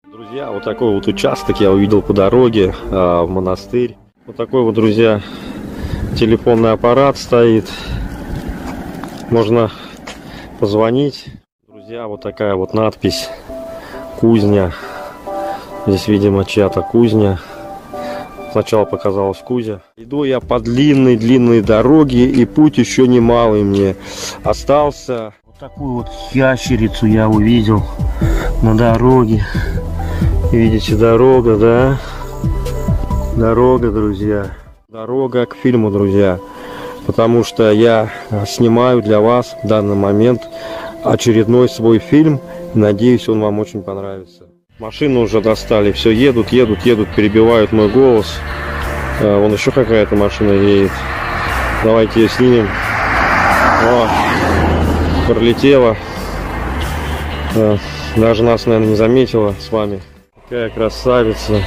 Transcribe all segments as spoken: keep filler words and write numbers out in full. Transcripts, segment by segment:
Друзья, вот такой вот участок я увидел по дороге а, в монастырь. Вот такой вот, друзья, телефонный аппарат стоит. Можно позвонить. Друзья, вот такая вот надпись: кузня. Здесь, видимо, чья-то кузня. Сначала показалась кузня. Иду я по длинной-длинной дороге, и путь еще немалый мне остался. Вот такую вот ящерицу я увидел на дороге. Видите, дорога, да? Дорога, друзья. Дорога к фильму, друзья. Потому что я снимаю для вас в данный момент очередной свой фильм. Надеюсь, он вам очень понравится. Машину уже достали, все едут, едут, едут, перебивают мой голос. А, вон еще какая-то машина едет. Давайте ее снимем. О, пролетела. А, даже нас, наверное, не заметила с вами. Какая красавица.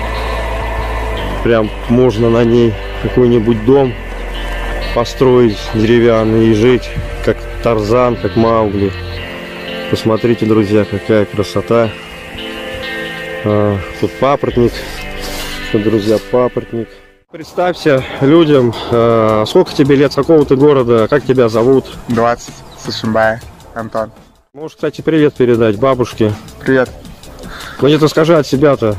Прям можно на ней какой-нибудь дом построить деревянный и жить, как Тарзан, как Маугли. Посмотрите, друзья, какая красота. А, тут папоротник. Тут, друзья, папоротник. Представься людям, а, сколько тебе лет, с какого ты города, как тебя зовут? двадцать, Сушимбай, Антон. Можешь, кстати, привет передать бабушке. Привет. Ну не-то скажи от себя-то.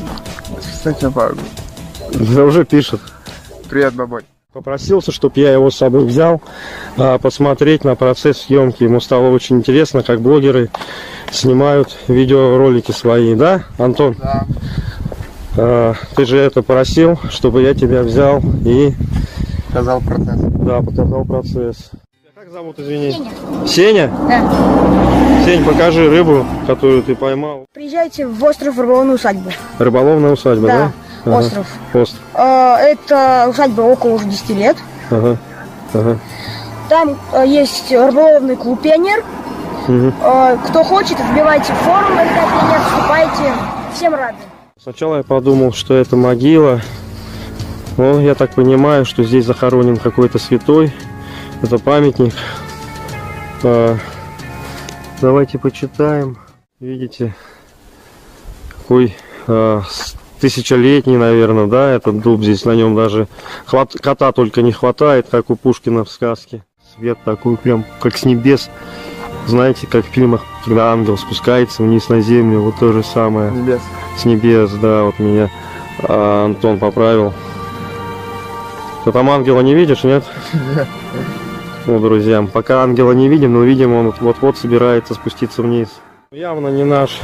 Да уже пишет. Привет, бабуль. Попросился, чтобы я его с собой взял, а, посмотреть на процесс съемки. Ему стало очень интересно, как блогеры снимают видеоролики свои, да, Антон? Да. А, ты же это просил, чтобы я тебя взял и показал процесс. Да, показал процесс. Как зовут, извини? Сеня. Сеня? Да. Сень, покажи рыбу, которую ты поймал. Приезжайте в остров Рыболовной усадьбы. Рыболовная усадьба, да? Да, ага. остров. Остров. А, это усадьба около уже десяти лет. Ага. Ага. Там а, есть рыболовный клуб «Пионер». Угу. А, кто хочет, вбивайте в форум эр ка «Пионер», вступайте. Всем рады. Сначала я подумал, что это могила. Но я так понимаю, что здесь захоронен какой-то святой. Это памятник. А, давайте почитаем. Видите, какой а, тысячелетний, наверное, да, этот дуб. Здесь на нем даже хват... кота только не хватает, как у Пушкина в сказке. Свет такой прям как с небес. Знаете, как в фильмах, когда ангел спускается вниз на землю, вот то же самое. Небес. С небес, да, вот меня а, Антон поправил. Ты там ангела не видишь, нет? Нет. Ну, друзья, пока ангела не видим, но видим, он вот-вот собирается спуститься вниз. Явно не наш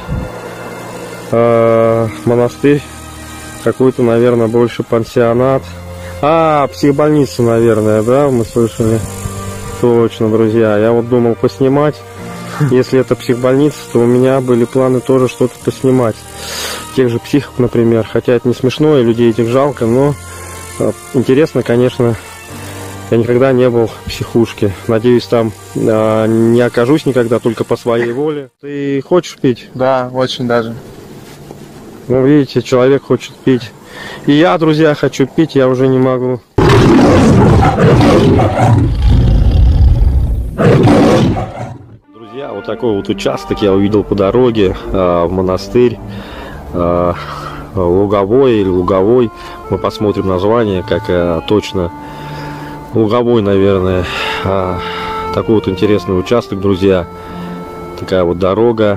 э, монастырь. Какой-то, наверное, больше пансионат. А, психбольница, наверное, да, мы слышали. Точно, друзья. Я вот думал поснимать. Если это психбольница, то у меня были планы тоже что-то поснимать. Тех же психов, например. Хотя это не смешно, и людей этих жалко, но э, интересно, конечно. Я никогда не был в психушке. Надеюсь, там э, не окажусь никогда, только по своей воле. Ты хочешь пить? Да, очень даже. Ну, видите, человек хочет пить. И я, друзья, хочу пить, я уже не могу. Друзья, вот такой вот участок я увидел по дороге э, в монастырь. Э, Луговой или Луговой. Мы посмотрим название, как э, точно... Луговой, наверное. А, такой вот интересный участок, друзья. Такая вот дорога.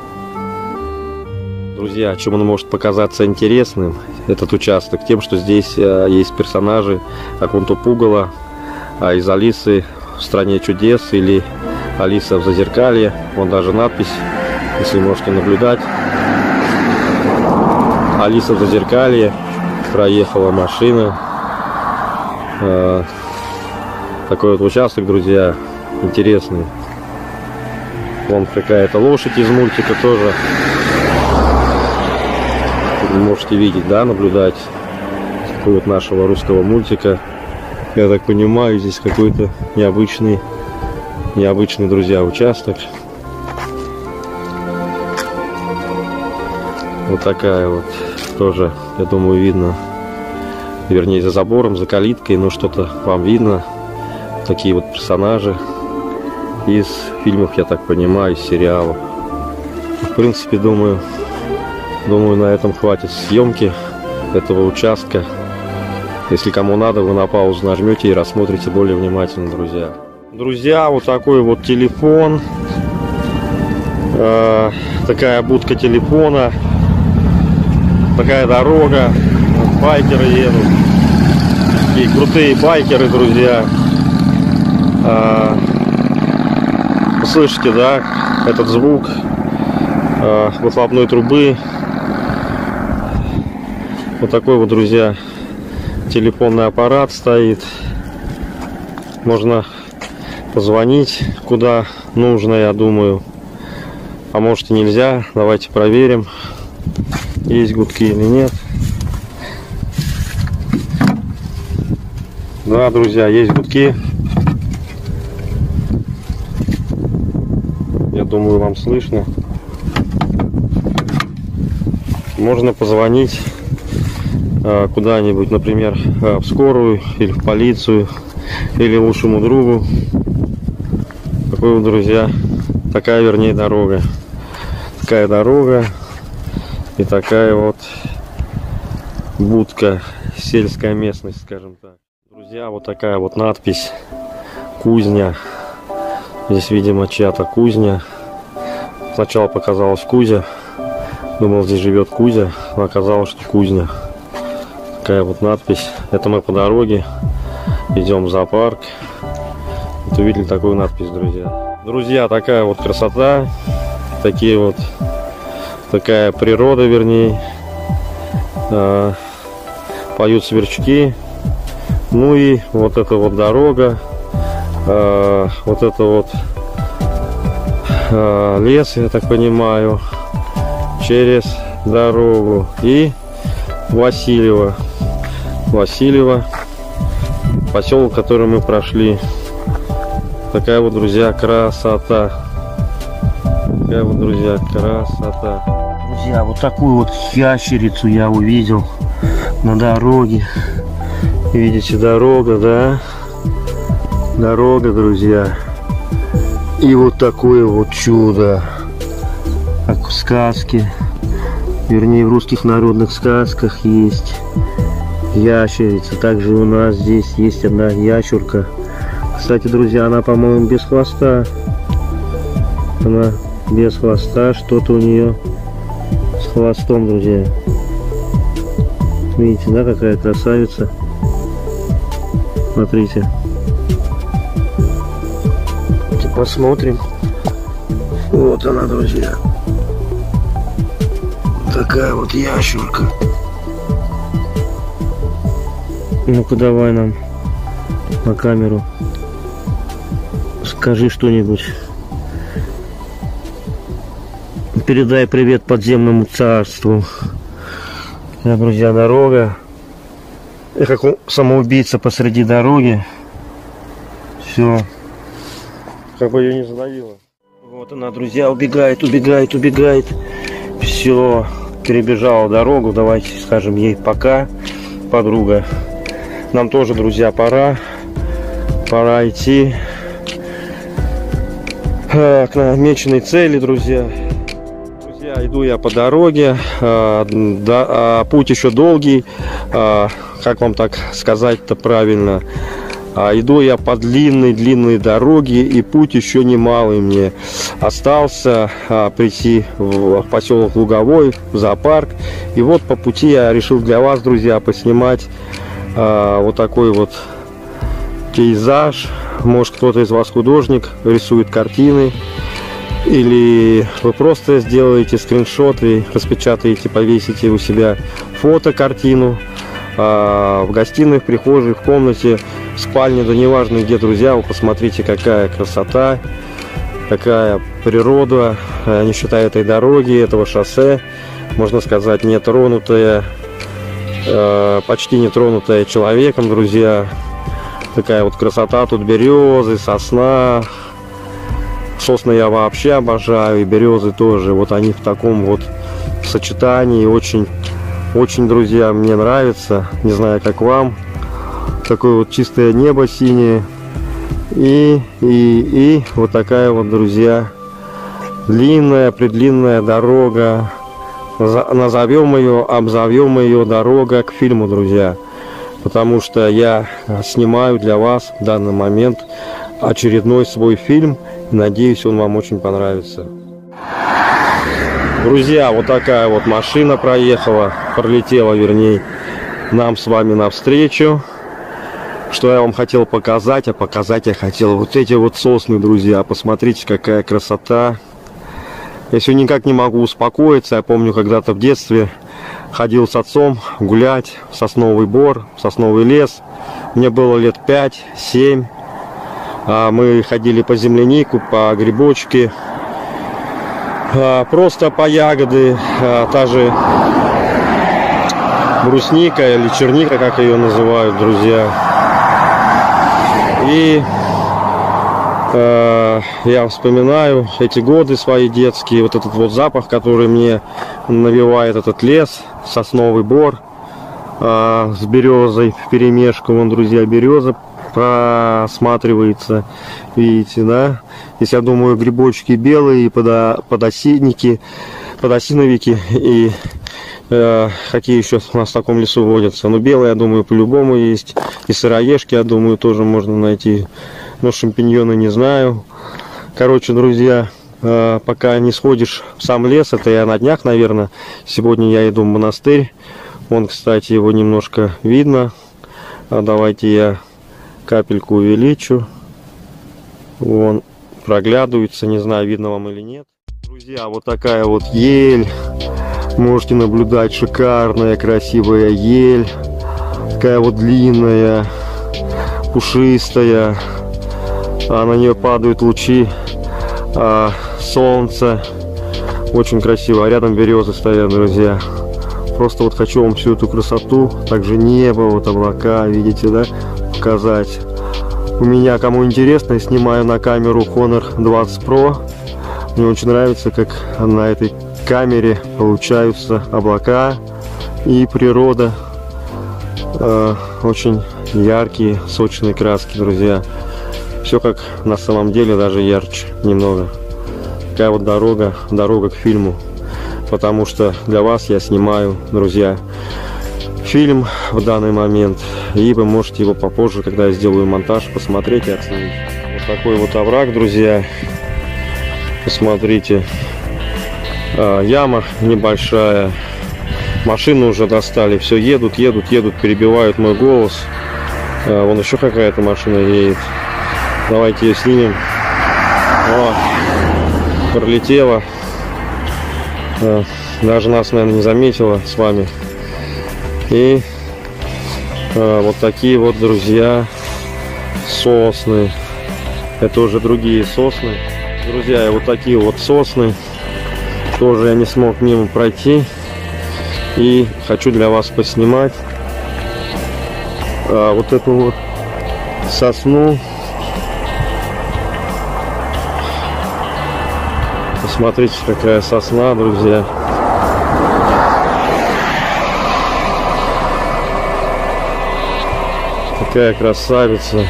Друзья, чем он может показаться интересным, этот участок? Тем, что здесь а, есть персонажи Акунту Пугало, а, из Алисы в стране чудес или Алиса в Зазеркалье. Вон даже надпись, если можете наблюдать. Алиса в Зазеркалье. Проехала машина. А, Такой вот участок, друзья, интересный. Вон какая-то лошадь из мультика тоже. Вы можете видеть, да, наблюдать. Такой вот нашего русского мультика. Я так понимаю, здесь какой-то необычный, необычный, друзья, участок. Вот такая вот тоже, я думаю, видно. Вернее, за забором, за калиткой, но что-то вам видно. Такие вот персонажи из фильмов, я так понимаю, из сериалов. В принципе, думаю, думаю, на этом хватит съемки этого участка. Если кому надо, вы на паузу нажмете и рассмотрите более внимательно, друзья. Друзья, вот такой вот телефон. Э, такая будка телефона. Такая дорога. Байкеры едут. Такие крутые байкеры, друзья. Э, вы слышите, да? Этот звук э, выхлопной трубы. Вот такой вот, друзья, телефонный аппарат стоит. Можно позвонить куда нужно, я думаю. А может и нельзя. Давайте проверим, есть гудки или нет. Да, друзья, есть гудки. Я думаю, вам слышно. Можно позвонить куда-нибудь, например, в скорую или в полицию, или лучшему другу. Такой вот, друзья, такая, вернее, дорога. Такая дорога и такая вот будка, сельская местность, скажем так. Друзья, вот такая вот надпись: кузня. Здесь, видимо, чья-то кузня. Сначала показалось Кузя. Думал, здесь живет Кузя, но оказалось, что кузня. Такая вот надпись. Это мы по дороге идем в зоопарк. Вот увидели такую надпись, друзья. Друзья, такая вот красота. Такие вот, такая природа, вернее. А, поют сверчки. Ну и вот эта вот дорога. А, вот это вот а, лес, я так понимаю, через дорогу. И Васильево. Васильево. Поселок, который мы прошли. Такая вот, друзья, красота. Такая вот, друзья, красота. Друзья, вот такую вот ящерицу я увидел на дороге. Видите, дорога, да? Дорога, друзья. И вот такое вот чудо. Как в сказке. Вернее, в русских народных сказках есть ящерица. Также у нас здесь есть одна ящерка. Кстати, друзья, она, по-моему, без хвоста. Она без хвоста. Что-то у нее с хвостом, друзья. Видите, да, какая красавица. Смотрите. Посмотрим. Вот она, друзья. Такая вот ящерка. Ну-ка, давай нам на камеру. Скажи что-нибудь. Передай привет подземному царству. Да, друзья, дорога. Я как самоубийца посреди дороги. Все. Как бы ее не задавило. Вот она, друзья, убегает, убегает, убегает. Все. Перебежала дорогу. Давайте скажем ей пока, подруга. Нам тоже, друзья, пора. Пора идти к намеченной цели, друзья. Друзья, иду я по дороге. Путь еще долгий. Как вам так сказать-то правильно? Иду я по длинной-длинной дороге, и путь еще немалый мне остался прийти в поселок Луговой, в зоопарк. И вот по пути я решил для вас, друзья, поснимать вот такой вот пейзаж. Может, кто-то из вас художник, рисует картины, или вы просто сделаете скриншоты, распечатаете, повесите у себя фото-картину в гостиной, в прихожей, в комнате, в спальне, да неважно где, друзья. Вы посмотрите, какая красота, какая природа, не считая этой дороги, этого шоссе, можно сказать, не тронутая, почти не тронутая человеком, друзья. Такая вот красота, тут березы, сосна. Сосны я вообще обожаю, и березы тоже. Вот они в таком вот сочетании очень, очень, друзья, мне нравится. Не знаю, как вам. Такое вот чистое небо синее. И, и, и вот такая вот, друзья, длинная, предлинная дорога назовем ее, обзовем ее «Дорога к фильму», друзья. Потому что я снимаю для вас в данный момент очередной свой фильм. И надеюсь, он вам очень понравится. Друзья, вот такая вот машина проехала, пролетела, вернее, нам с вами навстречу. Что я вам хотел показать, а показать я хотел вот эти вот сосны, друзья. Посмотрите, какая красота. Я все никак не могу успокоиться. Я помню, когда-то в детстве ходил с отцом гулять в сосновый бор, в сосновый лес. Мне было лет пять-семь. Мы ходили по землянику, по грибочке, просто по ягоды, та же брусника или черника, как ее называют, друзья. И э, я вспоминаю эти годы свои детские, вот этот вот запах, который мне навевает этот лес, сосновый бор э, с березой вперемешку. Вон, друзья, береза просматривается, видите, да? Здесь, я думаю, грибочки белые, подо, подосинники, подосиновики и э, какие еще у нас в таком лесу водятся. Ну, белые, я думаю, по-любому есть. И сыроежки, я думаю, тоже можно найти. Но шампиньоны не знаю. Короче, друзья, э, пока не сходишь в сам лес, это я на днях, наверное. Сегодня я иду в монастырь. Вон, кстати, его немножко видно. А давайте я капельку увеличу. Вон, проглядывается, не знаю, видно вам или нет. Друзья, вот такая вот ель. Можете наблюдать, шикарная, красивая ель. Такая вот длинная, пушистая. А на нее падают лучи а, солнца. Очень красиво. А рядом березы стоят, друзья. Просто вот хочу вам всю эту красоту, также небо, вот облака, видите, да, показать. У меня, кому интересно, я снимаю на камеру Honor двадцать про. Мне очень нравится, как на этой камере получаются облака и природа. Э, очень яркие, сочные краски, друзья. Все как на самом деле, даже ярче немного. Такая вот дорога, дорога к фильму. Потому что для вас я снимаю, друзья, фильм в данный момент. И вы можете его попозже, когда я сделаю монтаж, посмотреть и оценить. Вот такой вот овраг, друзья. Посмотрите. А, яма небольшая. Машины уже достали. Все едут, едут, едут, перебивают мой голос. А, вон еще какая-то машина едет. Давайте ее снимем. О, пролетела. А, даже нас, наверное, не заметила с вами. И а, вот такие вот, друзья, сосны. Это уже другие сосны. Друзья, вот такие вот сосны. Тоже я не смог мимо пройти. И хочу для вас поснимать а, вот эту вот сосну. Посмотрите, какая сосна, друзья. Какая красавица.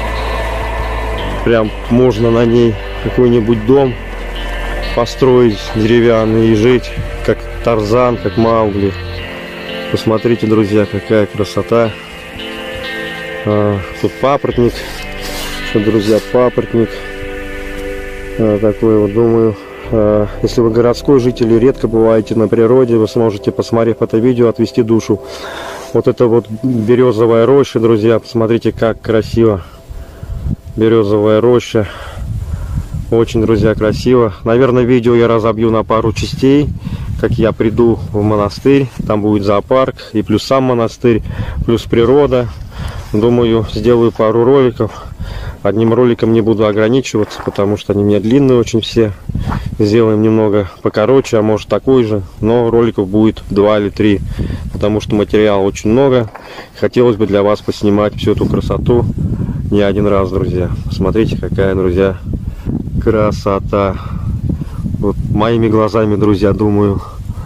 Прям можно на ней какой-нибудь дом построить деревянный и жить, как Тарзан, как Маугли. Посмотрите, друзья, какая красота. А, тут папоротник. Тут, друзья, папоротник. А, такой вот, думаю, а, если вы городской житель и редко бываете на природе, вы сможете, посмотрев это видео, отвести душу. Вот это вот березовая роща, друзья. Посмотрите, как красиво. Березовая роща. Очень, друзья, красиво. Наверное, видео я разобью на пару частей. Как я приду в монастырь. Там будет зоопарк. И плюс сам монастырь. Плюс природа. Думаю, сделаю пару роликов. Одним роликом не буду ограничиваться, потому что они у меня длинные очень все. Сделаем немного покороче, а может такой же. Но роликов будет два или три. Потому что материала очень много. Хотелось бы для вас поснимать всю эту красоту не один раз, друзья. Смотрите, какая, друзья, красота. Вот моими глазами, друзья, думаю,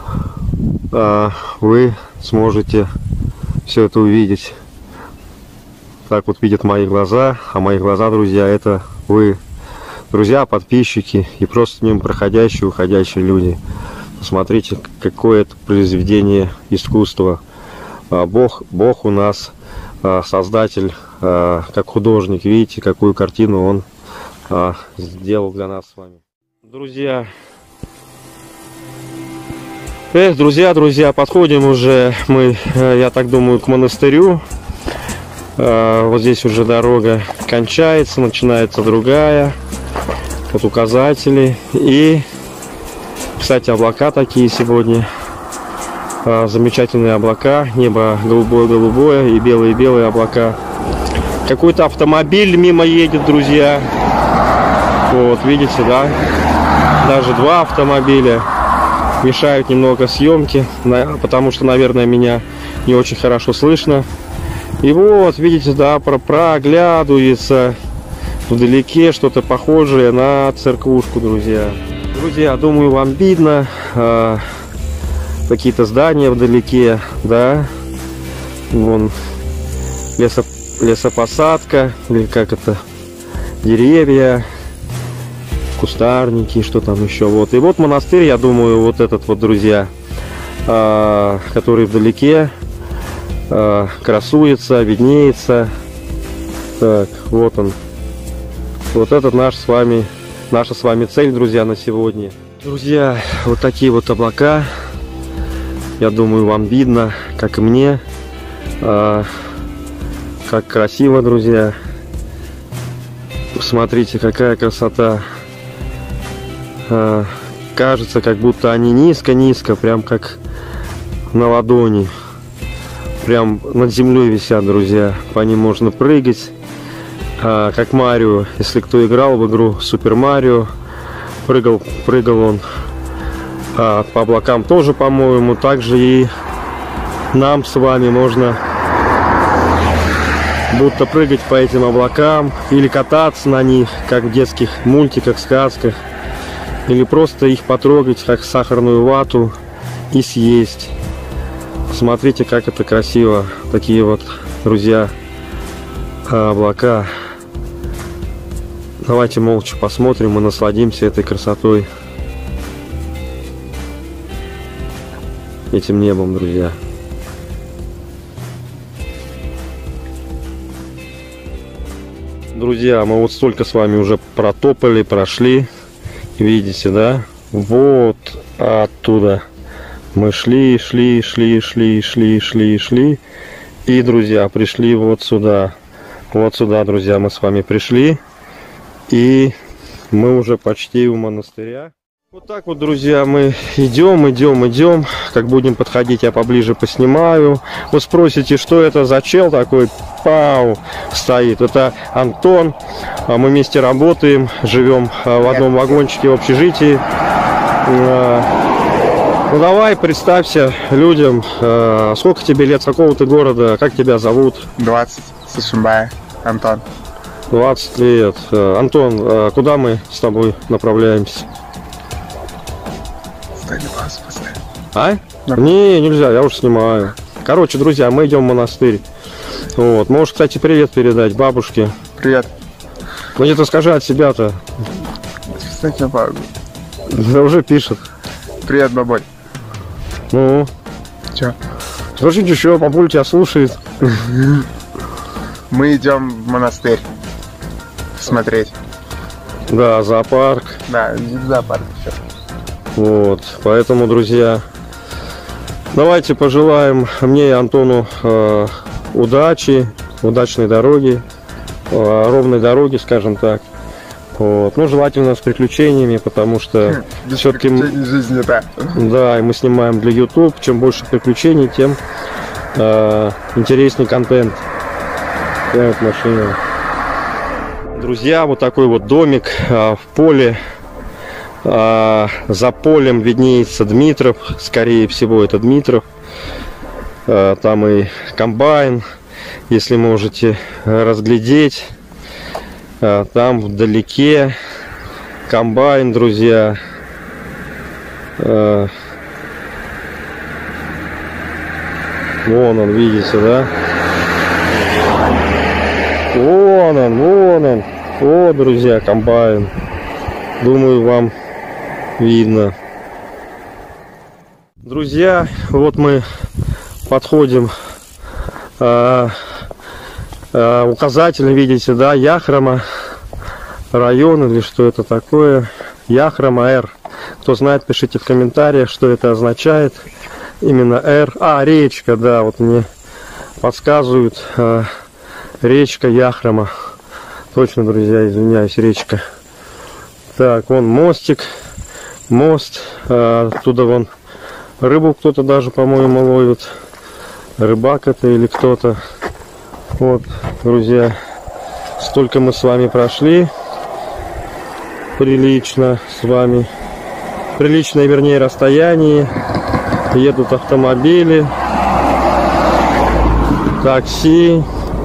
вы сможете все это увидеть. Так вот видят мои глаза, а мои глаза, друзья, это вы, друзья, подписчики и просто мимо проходящие, уходящие люди. Посмотрите, какое это произведение искусства. Бог, Бог у нас создатель, как художник. Видите, какую картину он сделал для нас с вами. Друзья, эх, друзья, друзья, подходим уже мы, я так думаю, к монастырю. Вот здесь уже дорога кончается, начинается другая. Вот указатели. И, кстати, облака такие сегодня. Замечательные облака. Небо голубое-голубое и белые-белые облака. Какой-то автомобиль мимо едет, друзья. Вот, видите, да? Даже два автомобиля. Мешают немного съемки, потому что, наверное, меня не очень хорошо слышно. И вот, видите, да, проглядывается вдалеке что-то похожее на церквушку, друзья. Друзья, думаю, вам видно э, какие-то здания вдалеке, да. Вон лесо, лесопосадка, или как это, деревья, кустарники, что там еще. Вот. И вот монастырь, я думаю, вот этот вот, друзья, э, который вдалеке. Красуется, виднеется. Так, вот он. Вот этот наш с вами, наша с вами цель, друзья, на сегодня. Друзья, вот такие вот облака. Я думаю, вам видно, как и мне. А, как красиво, друзья. Посмотрите, какая красота. А, кажется, как будто они низко-низко, прям как на ладони. Прям над землей висят, друзья. По ним можно прыгать. А, как Марио. Если кто играл в игру Супер Марио, прыгал, прыгал он а, по облакам тоже, по-моему. Также и нам с вами можно будто прыгать по этим облакам. Или кататься на них, как в детских мультиках, сказках. Или просто их потрогать, как сахарную вату, и съесть. Смотрите, как это красиво. Такие вот, друзья, облака. Давайте молча посмотрим и насладимся этой красотой. Этим небом, друзья. Друзья, мы вот столько с вами уже протопали, прошли. Видите, да? Вот оттуда. Мы шли, шли, шли, шли, шли, шли, шли. И, друзья, пришли вот сюда. Вот сюда, друзья, мы с вами пришли. И мы уже почти у монастыря. Вот так вот, друзья, мы идем, идем, идем. Как будем подходить, я поближе поснимаю. Вы спросите, что это за чел такой? Пау! Стоит. Это Антон. Мы вместе работаем, живем в одном вагончике в общежитии. Ну давай, представься людям, э, сколько тебе лет, с какого ты города, как тебя зовут? двадцать, Сушимбая, Антон. двадцать лет. Э, Антон, э, куда мы с тобой направляемся? Стой, не паузу поставь. А? Да. Не, нельзя, я уже снимаю. Короче, друзья, мы идем в монастырь. Вот. Можешь, кстати, привет передать бабушке. Привет. Ну где-то скажи от себя-то. Ставь на паузу. Да уже пишет. Привет, бабуль. Ну? Че? Скажи еще, бабуль тебя слушает. Мы идем в монастырь смотреть. Да, зоопарк. Да, в зоопарк еще. Вот, поэтому, друзья, давайте пожелаем мне и Антону э, удачи, удачной дороги, э, ровной дороги, скажем так. Вот. Ну, желательно с приключениями, потому что все-таки жизни, да. Да, и мы снимаем для YouTube. Чем больше приключений, тем э, интереснее контент. Я вот машина. Друзья, вот такой вот домик э, в поле. Э, за полем виднеется Дмитров. Скорее всего, это Дмитров. Э, там и комбайн, если можете разглядеть. Там вдалеке комбайн, друзья. Вон он, видите, да? Вон он, вон он. О, друзья, комбайн. Думаю, вам видно. Друзья, вот мы подходим э, э, указатель, видите, да, Яхрома район или что это такое. Яхрома Р. Кто знает, пишите в комментариях, что это означает. Именно Р. А, речка, да, вот мне подсказывают. Э, речка Яхрома. Точно, друзья, извиняюсь, речка. Так, вон мостик. Мост. Э, оттуда вон рыбу кто-то даже, по-моему, ловит. Рыбак это или кто-то. Вот, друзья, столько мы с вами прошли. Прилично с вами. Приличное, вернее, расстояние. Едут автомобили. Такси.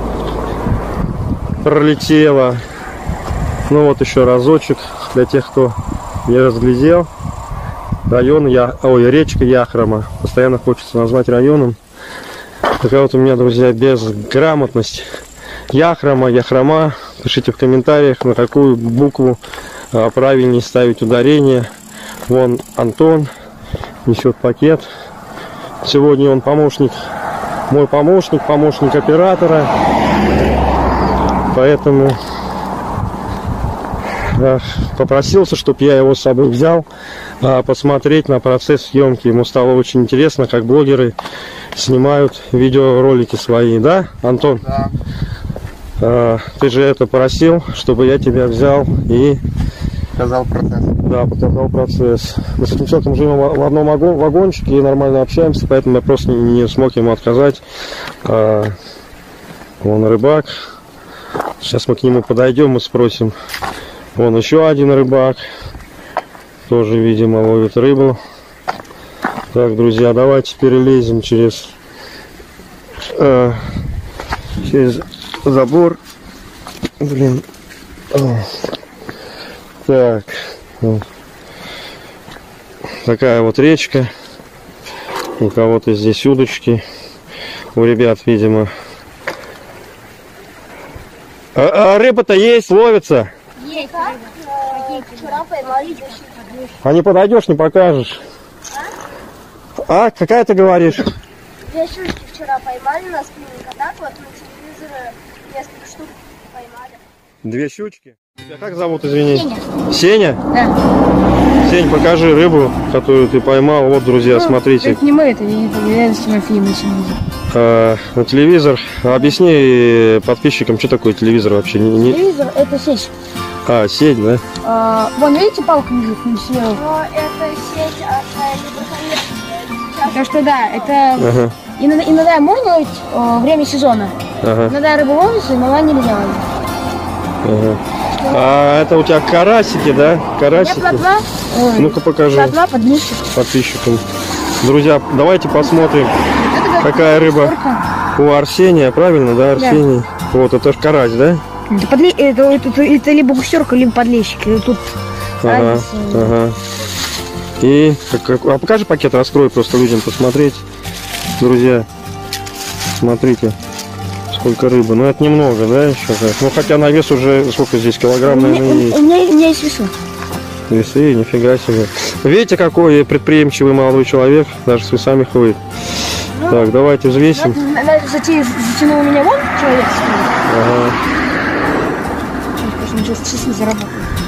Пролетело. Ну вот еще разочек для тех, кто не разглядел. Район, я, ой, речка Яхрома. Постоянно хочется назвать районом. Такая вот у меня, друзья, безграмотность. Яхрома, Яхрома. Пишите в комментариях, на какую букву а, правильнее ставить ударение. Вон Антон несет пакет. Сегодня он помощник, мой помощник, помощник оператора. Поэтому а, попросился, чтобы я его с собой взял, а, посмотреть на процесс съемки. Ему стало очень интересно, как блогеры снимают видеоролики свои, да, Антон? Да. А, ты же это просил, чтобы я тебя взял и Показал процесс. да, показал процесс. Мы с этим человеком живем в одном вагончике и нормально общаемся, поэтому я просто не смог ему отказать. А, вон рыбак. Сейчас мы к нему подойдем и спросим. Вон еще один рыбак. Тоже, видимо, ловит рыбу. Так, друзья, давайте перелезем через, э, через забор. Блин. О. Так. Вот. Такая вот речка. У кого-то здесь удочки. У ребят, видимо. А, а рыба-то есть, ловится? Есть рыба. Вчера поймали. А не подойдешь, не покажешь. А? Какая ты говоришь? Две щучки вчера поймали на спиннинг, а так вот на телевизоре несколько штук поймали. Две щучки? Тебя как зовут, извини? Сеня. Сеня? Да. Сень, покажи рыбу, которую ты поймал. Вот, друзья, Ну, смотрите. Это не мы, это я, я с Тимофеем на телевизор. А, на телевизор. Объясни подписчикам, что такое телевизор вообще. Не, не... Телевизор это сеть. А, сеть, да? А, вон, видите, палка лежит, не съел. Но это сеть от Так что да, это Ага. иногда, иногда можно ловить э, время сезона. Ага. Иногда рыбу ловится, иногда нельзя ловить. Ага. А это у тебя карасики, да? Карасики? Я плотва. Ой, Ну-ка покажи плотва, подмышек. подписчикам. Друзья, давайте посмотрим, какая рыба у Арсения, правильно, да, Арсений? Да. Вот, это ж карась, да? Это, подле... это, это, это, это либо густерка, либо подлещик. И тут Ага, разница. ага. И, как, а покажи пакет, раскрой просто людям посмотреть. Друзья, смотрите, сколько рыбы. Ну, это немного, да, еще как? Ну, хотя на вес уже, сколько здесь, килограмм, У меня, наверное, есть. у, меня, у меня есть весы. Весы, нифига себе. Видите, какой предприимчивый молодой человек, даже с весами ходит. Ну, так, давайте взвесим. Затя... Затянул у меня вон человек. Ага. Сейчас честно заработаю.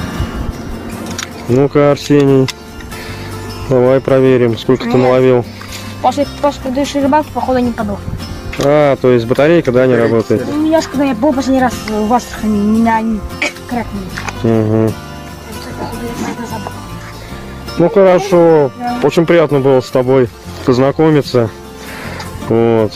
Ну-ка, Арсений, давай проверим, сколько ты наловил. После, после предыдущей рыбалки, походу, не подох. А, то есть батарейка, да, не работает? У меня же, когда я был последний раз в Астрахани, меня они крякнули. Угу. Ну хорошо, очень приятно было с тобой познакомиться. Вот.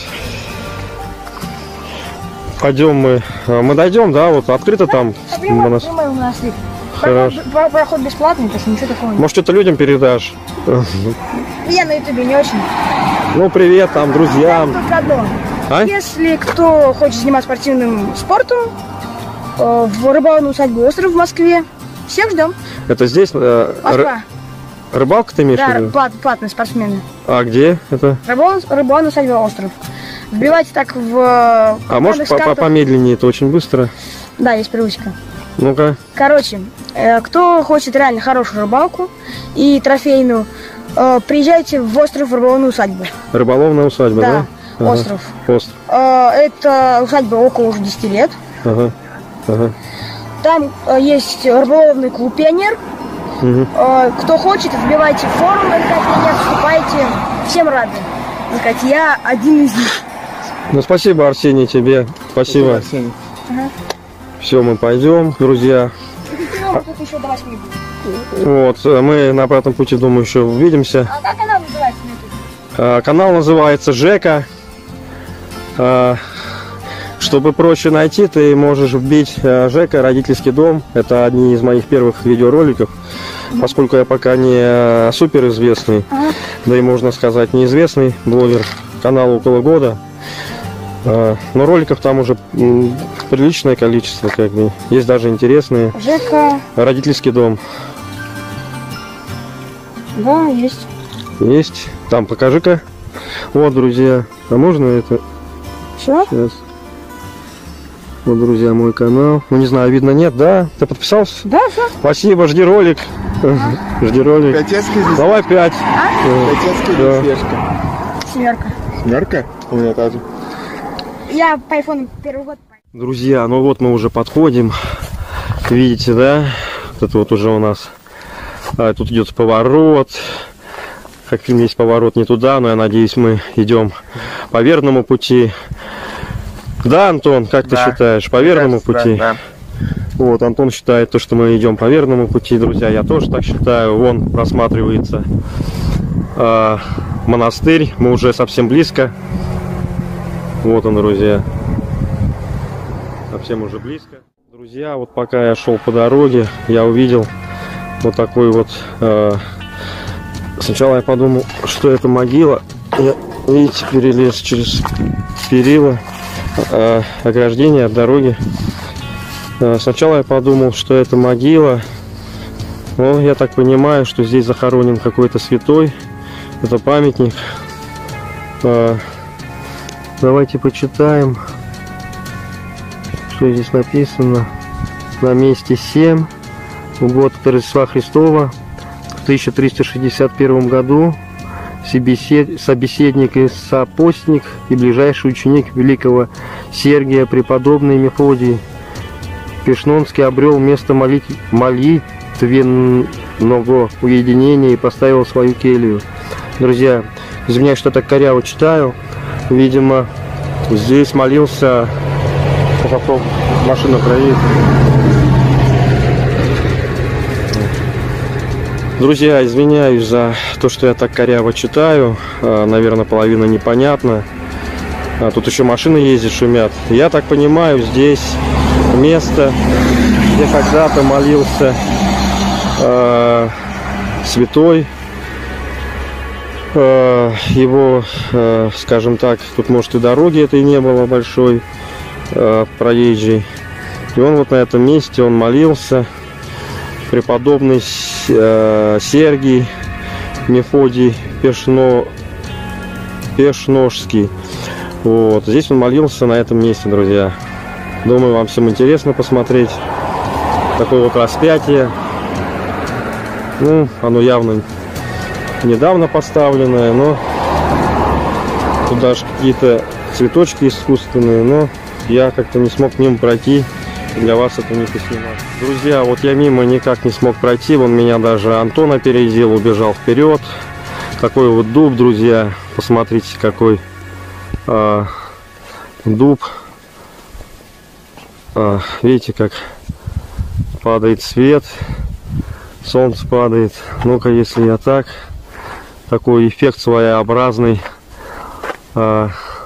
Пойдем мы, мы дойдем, да, вот открыто там. Прямой, у нас... прямой у нас лифт. Хорошо. Проход, проход бесплатный, то есть ничего такого нет. Может, что-то людям передашь? Я на ютубе не очень. Ну, привет там, друзьям. Только одно. А? Если кто хочет заниматься спортивным спортом, э, в рыбалную усадьбу «Остров» в Москве, всех ждем. Это здесь? Э, Москва. ры... Рыбалка ты имеешь в Да, виду? плат, платные спортсмены. А где это? Рыбалная усадьба «Остров». Вбивайте так в... А можешь по -по помедленнее, это очень быстро? Да, есть привычка. Ну-ка. Короче, э, кто хочет реально хорошую рыбалку и трофейную, э, приезжайте в остров Рыболовную усадьбу. Рыболовная усадьба, да? Да, Ага. остров. Остров. Э, это усадьба около уже десяти лет. Ага. Ага. Там э, есть рыболовный клуб «Пионер». Угу. Э, кто хочет, вбивайте в форум эн ка «Пионер», вступайте. Всем рады. Сказать, я один из них. Ну, спасибо, Арсений, тебе. Спасибо. Арсений. Ага. Все, мы пойдем, друзья. Ну, тут еще до восьми будет. Вот, мы на обратном пути, думаю, еще увидимся. А как канал называется на ютубе? А, канал называется Жека. А, чтобы проще найти, ты можешь вбить а, Жека, родительский дом. Это одни из моих первых видеороликов. Поскольку я пока не а, суперизвестный, Ага. да и можно сказать неизвестный блогер, каналу около года. А, но роликов там уже м, приличное количество, как бы. Есть даже интересные. Жека. Родительский дом. Да, есть. Есть. Там, покажи-ка. Вот, друзья. А можно это? Все? Сейчас. Вот, друзья, мой канал. Ну, не знаю, видно, нет, да? Ты подписался? Да, все. Спасибо, жди ролик. Жди ролик. Пятецкая здесь. Давай пять. Пятецкая Да. здесь Лешка. Семерка. Семерка? У меня тоже. Я по айфону первый год. Друзья, ну вот мы уже подходим. Видите, да? Вот это вот уже у нас. А, тут идет поворот. Как фильм есть поворот не туда, но я надеюсь, мы идем по верному пути. Да, Антон, как Да. ты считаешь, по верному Кажется, пути? Да, Вот, Антон считает то, что мы идем по верному пути, друзья. Я тоже так считаю. Вон просматривается э, монастырь. Мы уже совсем близко. Вот он, друзья. Совсем уже близко. Друзья, вот пока я шел по дороге, я увидел вот такой вот... Э, сначала я подумал, что это могила. Я, видите, перелез через перила э, ограждения от дороги. Сначала я подумал, что это могила, но я так понимаю, что здесь захоронен какой-то святой. Это памятник. Давайте почитаем, что здесь написано. На месте семь, в год Рождества Христова, в тысяча триста шестьдесят первом году, собеседник и сопостник и ближайший ученик великого Сергия, преподобный Мефодий Пешнонский, обрел место молит... молитвенного уединения и поставил свою келью. Друзья, извиняюсь, что так коряво читаю. Видимо, здесь молился... Машина проедет. Друзья, извиняюсь за то, что я так коряво читаю. Наверное, половина непонятна. Тут еще машины ездят, шумят. Я так понимаю, здесь место, где когда-то молился э, святой. Э, его, э, скажем так, тут, может, и дороги этой не было большой, э, проезжей. И он вот на этом месте, он молился. Преподобный э, Сергий Мефодий Пешно, Пешножский. Вот, здесь он молился на этом месте, друзья. Думаю, вам всем интересно посмотреть. Такое вот распятие. Ну, оно явно недавно поставленное, но тут даже какие-то цветочки искусственные, но я как-то не смог мимо пройти. Для вас это не поснимать. Друзья, вот я мимо никак не смог пройти. Вон меня даже Антон опередил, убежал вперед. Такой вот дуб, друзья. Посмотрите, какой а, дуб. А, видите, как падает свет. Солнце падает. Ну-ка, если я так. Такой эффект своеобразный. А,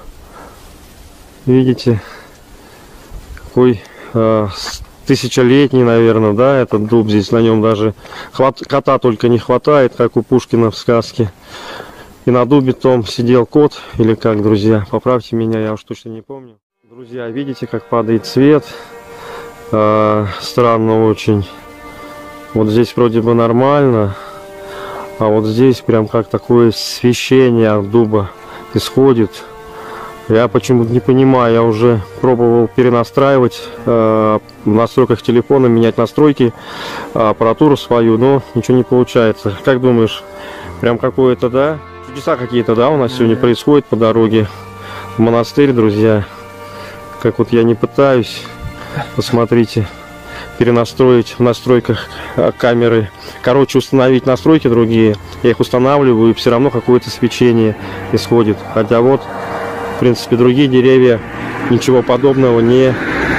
видите, какой а, тысячелетний, наверное, да, этот дуб. Здесь на нем даже хват... кота только не хватает, как у Пушкина в сказке. И на дубе том сидел кот, или как, друзья, поправьте меня, я уж точно не помню. Друзья, видите, как падает свет? А, странно очень. Вот здесь вроде бы нормально, а вот здесь прям как такое свечение от дуба исходит. Я почему-то не понимаю, я уже пробовал перенастраивать э, в настройках телефона, менять настройки, э, аппаратуру свою, но ничего не получается. Как думаешь, прям какое-то, да? Чудеса какие-то, да, у нас mm-hmm. сегодня происходят по дороге в монастырь, друзья. Как вот я не пытаюсь, посмотрите, перенастроить в настройках камеры. Короче, установить настройки другие. Я их устанавливаю, и все равно какое-то свечение исходит. Хотя вот, в принципе, другие деревья ничего подобного не...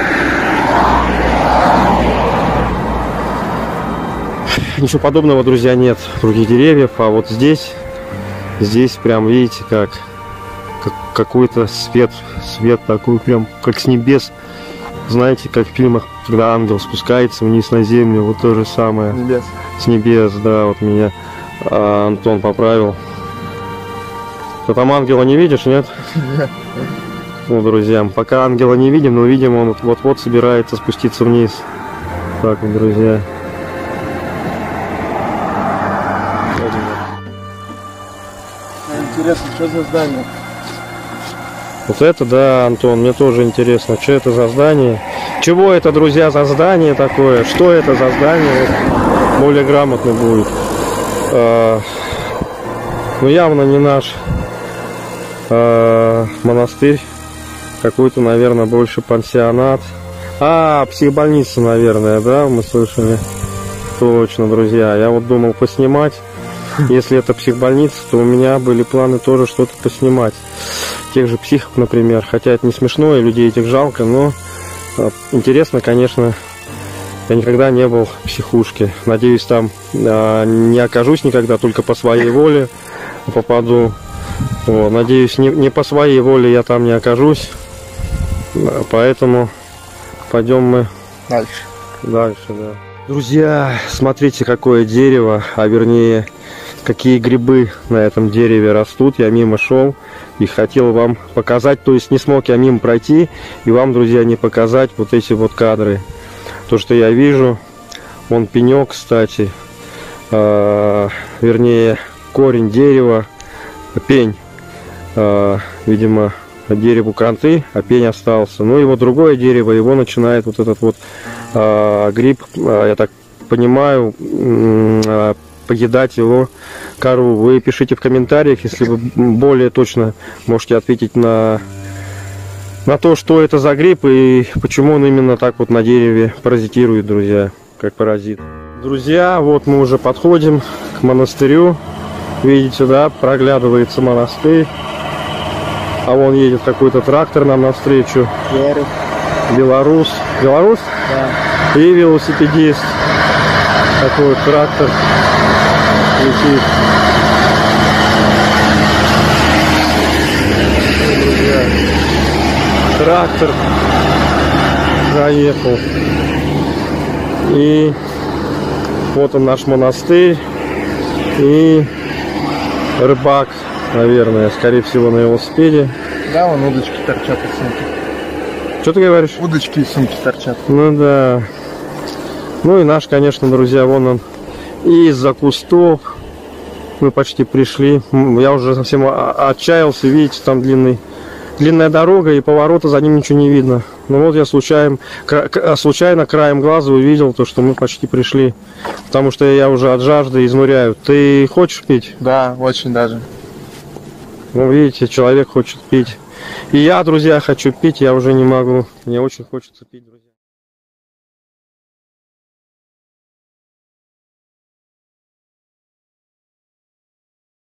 Ничего подобного, друзья, нет других деревьев. А вот здесь, здесь прям, видите, как, как какой-то свет, свет такой прям, как с небес. Знаете, как в фильмах, когда ангел спускается вниз на землю, вот то же самое. С небес. С небес, да, вот меня а, Антон поправил. Ты там ангела не видишь, нет? Нет. Ну, друзья, пока ангела не видим, но видим, он вот-вот собирается спуститься вниз. Так вот, друзья. Интересно, что за здание? Вот это, да, Антон, мне тоже интересно, что это за здание. Чего это, друзья, за здание такое? Что это за здание? Вот, более грамотно будет. А, ну, явно не наш а, монастырь. Какой-то, наверное, больше пансионат. А, психбольница, наверное, да, мы слышали. Точно, друзья. Я вот думал поснимать. Если это психбольница, то у меня были планы тоже что-то поснимать. Тех же психов, например. Хотя это не смешно, и людей этих жалко, но а, интересно, конечно. Я никогда не был в психушке. Надеюсь, там а, не окажусь никогда, только по своей воле попаду. Вот, надеюсь, не, не по своей воле я там не окажусь. Поэтому пойдем мы дальше. Дальше, да. Друзья, смотрите, какое дерево, а вернее, какие грибы на этом дереве растут. Я мимо шел и хотел вам показать, то есть не смог я мимо пройти и вам, друзья, не показать вот эти вот кадры. То, что я вижу, вон пенек, кстати, э, вернее, корень дерева, пень, э, видимо, дереву кранты, а пень остался. Ну и вот другое дерево, его начинает вот этот вот э, гриб, э, я так понимаю, э, поедать его кору. Вы пишите в комментариях, если вы более точно можете ответить на, на то, что это за гриб и почему он именно так вот на дереве паразитирует, друзья, как паразит. Друзья, вот мы уже подходим к монастырю. Видите, да, проглядывается монастырь. А вон едет какой-то трактор нам навстречу. Верю. Белорус. Белорус? Да. И велосипедист. Такой вот трактор летит. Друзья, трактор заехал. И вот он, наш монастырь. И рыбак, наверное, скорее всего, на велосипеде. Да, вон удочки торчат из сумки. Что ты говоришь? Удочки из сумки торчат. Ну да. Ну и наш, конечно, друзья, вон он из-за кустов. Мы почти пришли. Я уже совсем отчаялся. Видите, там длинный, длинная дорога и поворота за ним ничего не видно. Ну вот я случайно, случайно краем глаза увидел то, что мы почти пришли. Потому что я уже от жажды изнуряю. Ты хочешь пить? Да, очень даже. Ну, видите, человек хочет пить. И я, друзья, хочу пить, я уже не могу. Мне очень хочется пить.